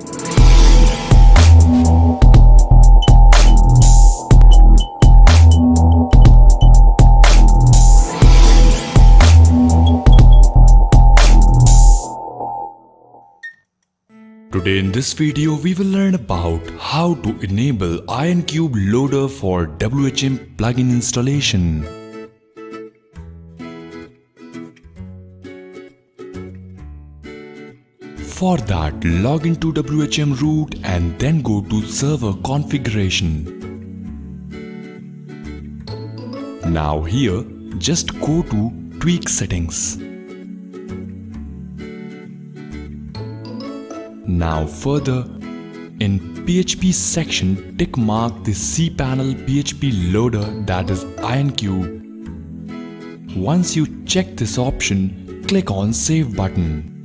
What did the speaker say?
Today in this video we will learn about how to enable IonCube Loader for WHM plugin installation. For that, log into WHM root and then go to server configuration. Now here, just go to tweak settings. Now further, in PHP section, tick mark the cPanel PHP loader, that is IonCube. Once you check this option, click on Save button.